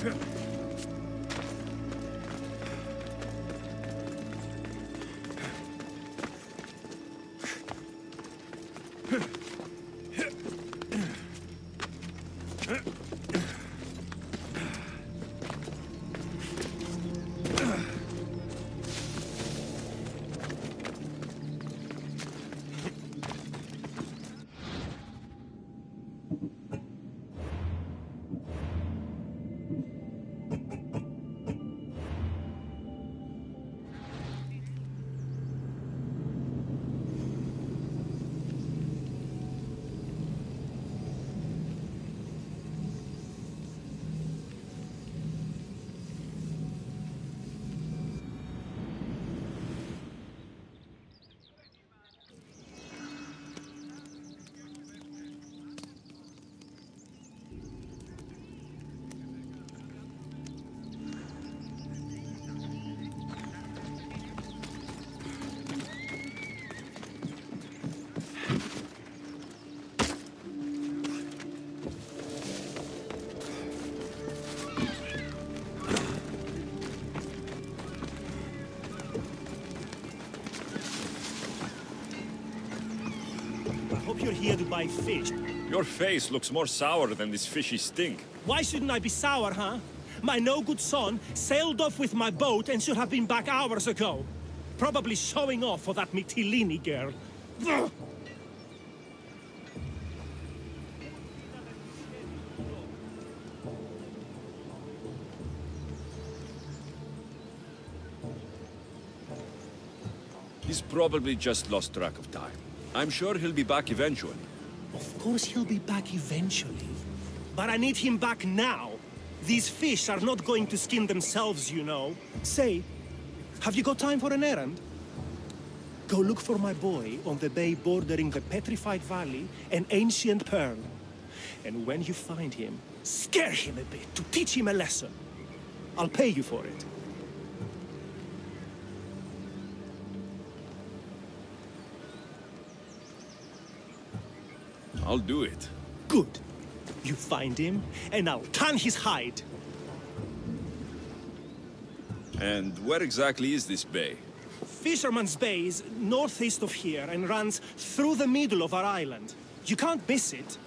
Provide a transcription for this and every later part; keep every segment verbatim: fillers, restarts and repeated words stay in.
Hope you're here to buy fish. Your face looks more sour than this fishy stink. Why shouldn't I be sour, huh? My no-good son sailed off with my boat and should have been back hours ago. Probably showing off for that Mytilene girl. Ugh. He's probably just lost track of time. I'm sure he'll be back eventually. Of course he'll be back eventually. But I need him back now. These fish are not going to skin themselves, you know. Say, have you got time for an errand? Go look for my boy on the bay bordering the Petrified Valley and Ancient Pearl. And when you find him, scare him a bit to teach him a lesson. I'll pay you for it. I'll do it. Good. You find him, and I'll tan his hide. And where exactly is this bay? Fisherman's Bay is northeast of here and runs through the middle of our island. You can't miss it.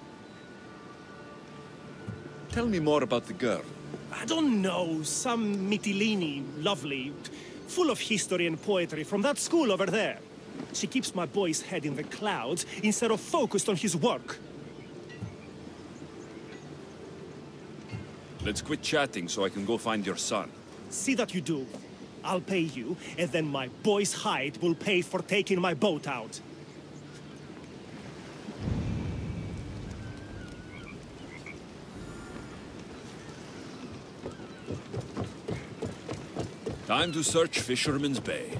Tell me more about the girl. I don't know, some Mytilene, lovely, full of history and poetry from that school over there. She keeps my boy's head in the clouds instead of focused on his work. Let's quit chatting so I can go find your son. See that you do. I'll pay you, and then my boy's hide will pay for taking my boat out. Time to search Fisherman's Bay.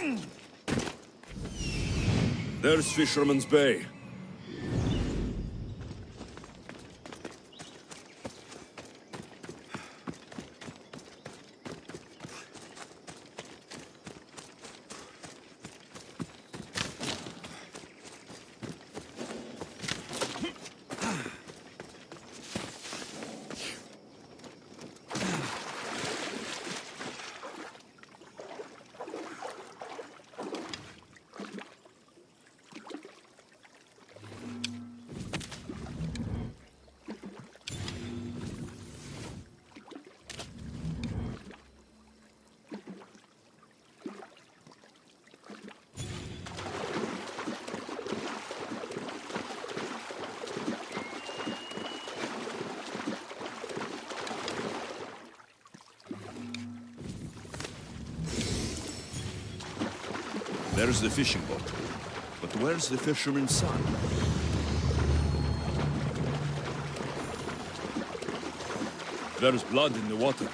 There's Fisherman's Bay. There's the fishing boat. But where's the fisherman's son? There's blood in the water.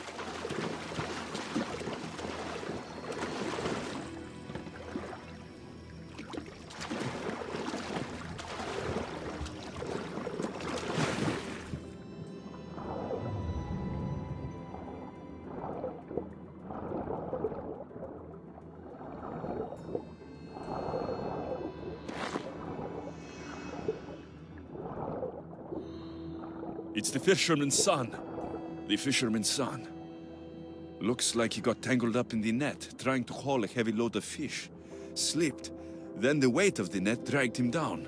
It's the fisherman's son. The fisherman's son. Looks like he got tangled up in the net, trying to haul a heavy load of fish. Slipped. Then the weight of the net dragged him down.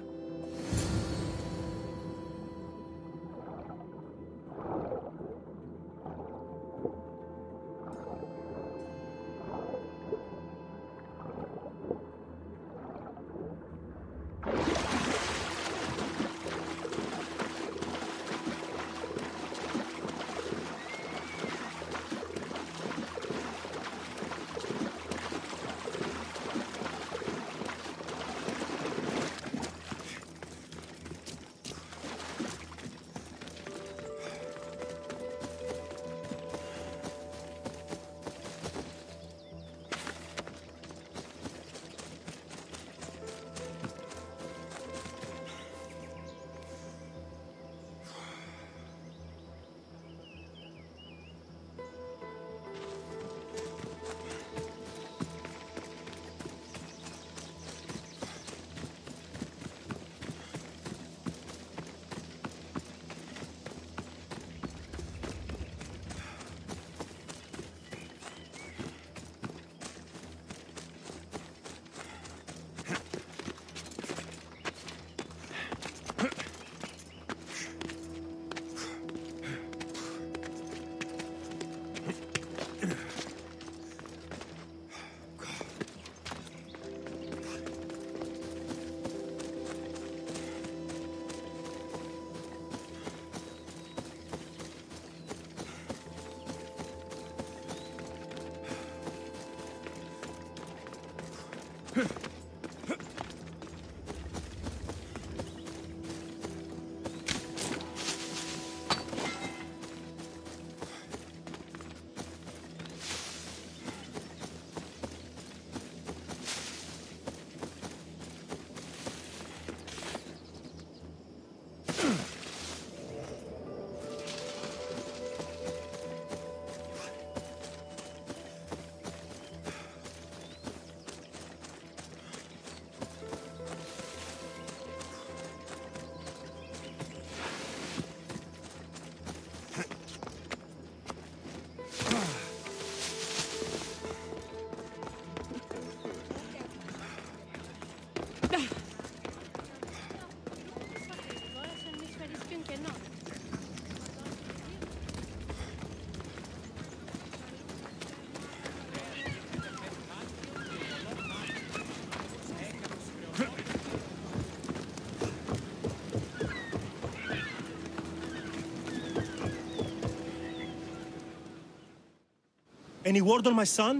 Any word on my son?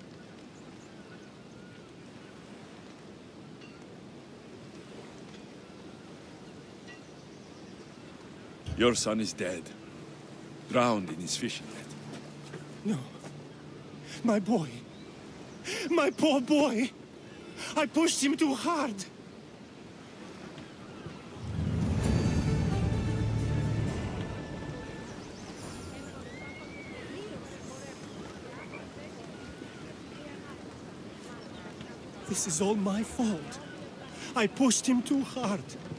Your son is dead. Drowned in his fishing net. No. My boy. My poor boy! I pushed him too hard! This is all my fault. I pushed him too hard.